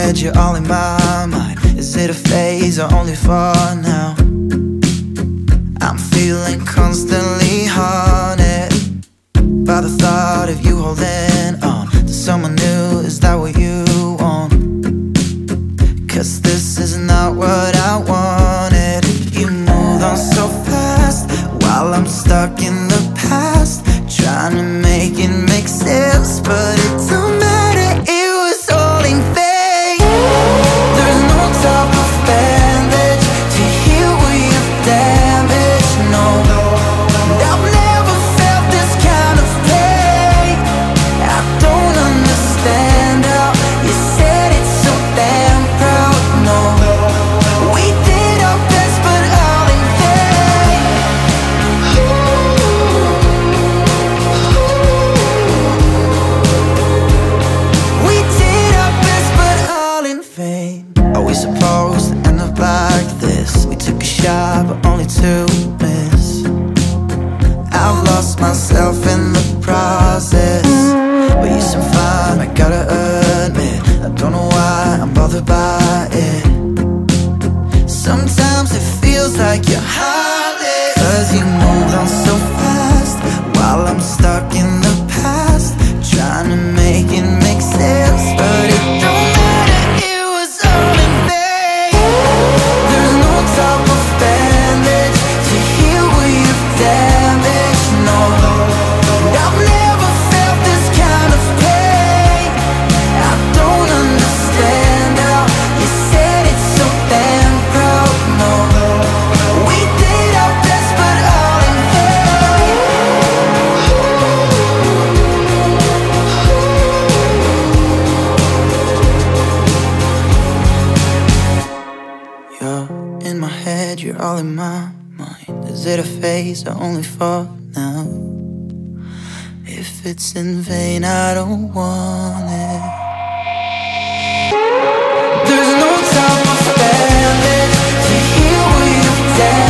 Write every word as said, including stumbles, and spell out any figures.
head, you're all in my mind. Is it a phase or only for now? I'm feeling constantly haunted by the thought of you holding on to someone new. Is that what you want? Cause this is not what I wanted. You moved on so fast while I'm stuck in the past, trying to make it make sense, but it don't matter, it was all in vain. There's no type of bandage to heal where you've damaged, no. I've never felt this kind of pain. I don't understand how you said it so damn proud, no. We did our best but all in vain. We did our best but all in vain. Are we supposed to end up like this? We took a shot but only two miss. I've lost myself in the process, but you seem fine, I gotta admit. I don't know why I'm bothered by it. Sometimes it feels like you're heartless, cause you moved on so fast while I'm stuck in the past, trying to make it make sense, but it don't matter, it was all in vain. There's no type of bandage to heal where you've damaged, no. I've never felt this kind of pain. I don't understand how you said it so damn proud, no. We did our best but all in vain. You're in my head, you're all in my mind. Is it a phase or only for now? If it's in vain, I don't want it. There's no time for bandage to heal where you've damaged.